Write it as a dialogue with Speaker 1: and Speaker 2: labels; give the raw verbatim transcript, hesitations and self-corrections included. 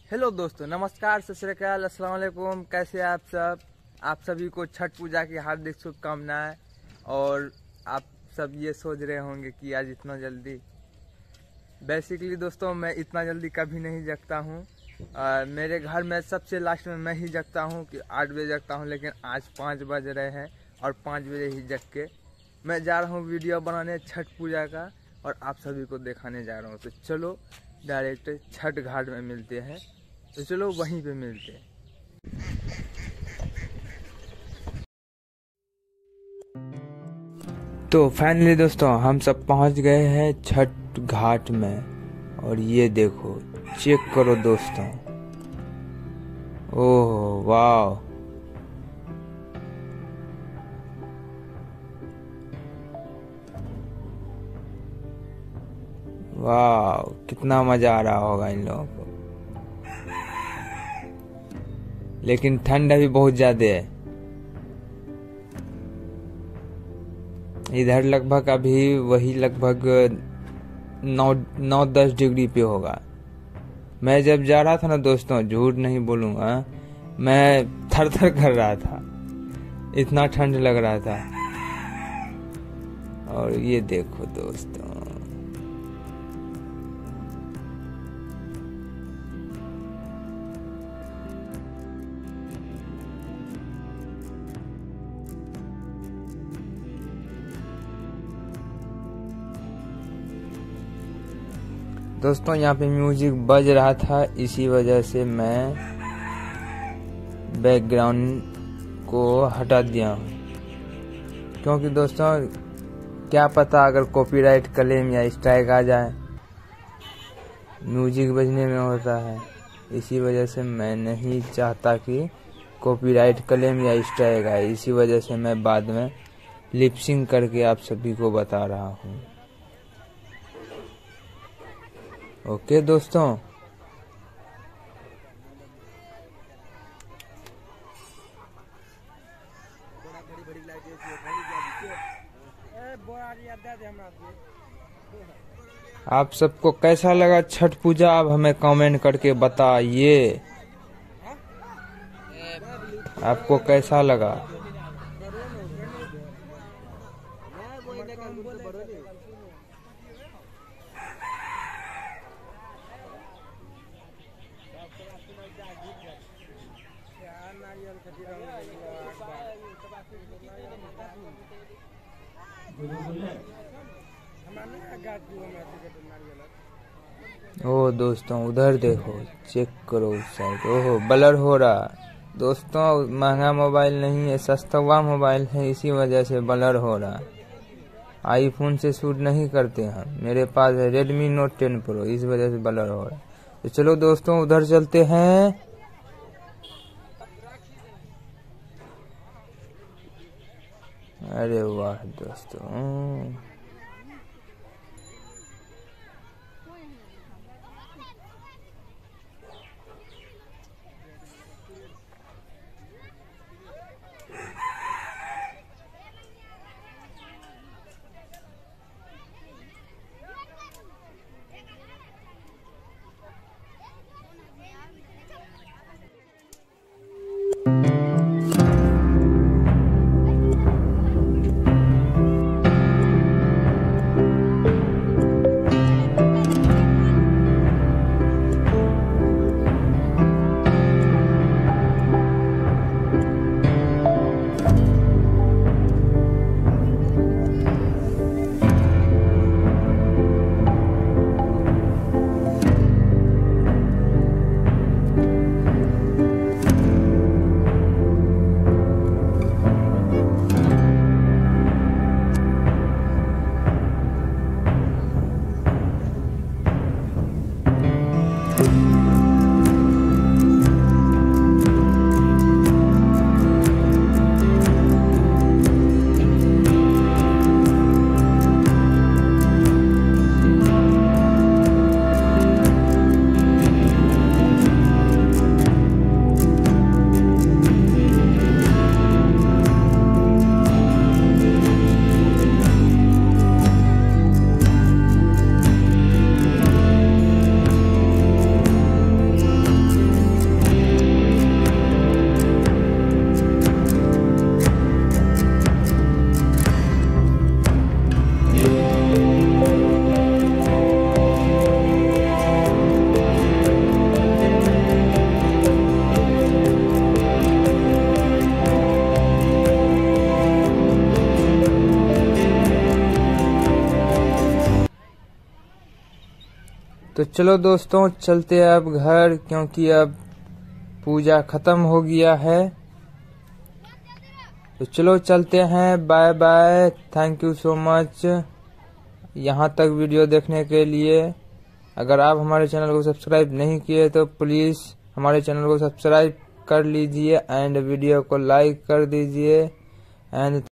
Speaker 1: Hello दोस्तों, नमस्कार, सत श्री अकाल, अस्सलाम वालेकुम। कैसे हैं आप सब? आप सभी को छठ पूजा की हार्दिक शुभकामनाएं। और आप सब ये सोच रहे होंगे कि आज इतना जल्दी, बेसिकली दोस्तों मैं इतना जल्दी कभी नहीं जगता हूँ। मेरे घर में सबसे लास्ट में मैं ही जगता हूँ कि आठ बजे जगता हूँ, लेकिन आज पाँच बज रहे हैं और पाँच बजे ही जग के मैं जा रहा हूँ वीडियो बनाने छठ पूजा का और आप सभी को दिखाने जा रहा हूँ। तो चलो डायरेक्ट छठ घाट में मिलते हैं, तो चलो वहीं पे मिलते हैं। तो फाइनली दोस्तों हम सब पहुंच गए हैं छठ घाट में और ये देखो, चेक करो दोस्तों। ओह वाह, वाह, कितना मजा आ रहा होगा इन लोगों को। लेकिन ठंड अभी बहुत ज्यादा है। इधर लगभग अभी वही लगभग नौ नौ दस डिग्री पे होगा। मैं जब जा रहा था ना दोस्तों, झूठ नहीं बोलूंगा, मैं थर थर कर रहा था, इतना ठंड लग रहा था। और ये देखो दोस्तों, दोस्तों यहाँ पे म्यूजिक बज रहा था, इसी वजह से मैं बैकग्राउंड को हटा दिया हूँ, क्योंकि दोस्तों क्या पता अगर कॉपीराइट क्लेम या स्ट्राइक आ जाए, म्यूजिक बजने में होता है। इसी वजह से मैं नहीं चाहता कि कॉपीराइट क्लेम या स्ट्राइक आए, इसी वजह से मैं बाद में लिपसिंग करके आप सभी को बता रहा हूँ। ओके दोस्तों, आप सबको कैसा लगा छठ पूजा, आप हमें कमेंट करके बताइए आपको कैसा लगा। ओ दोस्तों उधर देखो, चेक करो उस साइड, ओहो ब्लर हो रहा। दोस्तों महंगा मोबाइल नहीं है, सस्ता मोबाइल है, इसी वजह से ब्लर हो रहा। आईफोन से शूट नहीं करते हम, मेरे पास है रेडमी नोट टेन प्रो, इस वजह से ब्लर हो रहा। तो चलो दोस्तों उधर चलते हैं। अरे वाह दोस्तों, तो चलो दोस्तों चलते हैं अब घर, क्योंकि अब पूजा खत्म हो गया है। तो चलो चलते हैं, bye bye, thank you so much यहाँ तक वीडियो देखने के लिए। अगर आप हमारे चैनल को सब्सक्राइब नहीं किए तो प्लीज़ हमारे चैनल को सब्सक्राइब कर लीजिए एंड वीडियो को लाइक कर दीजिए एंड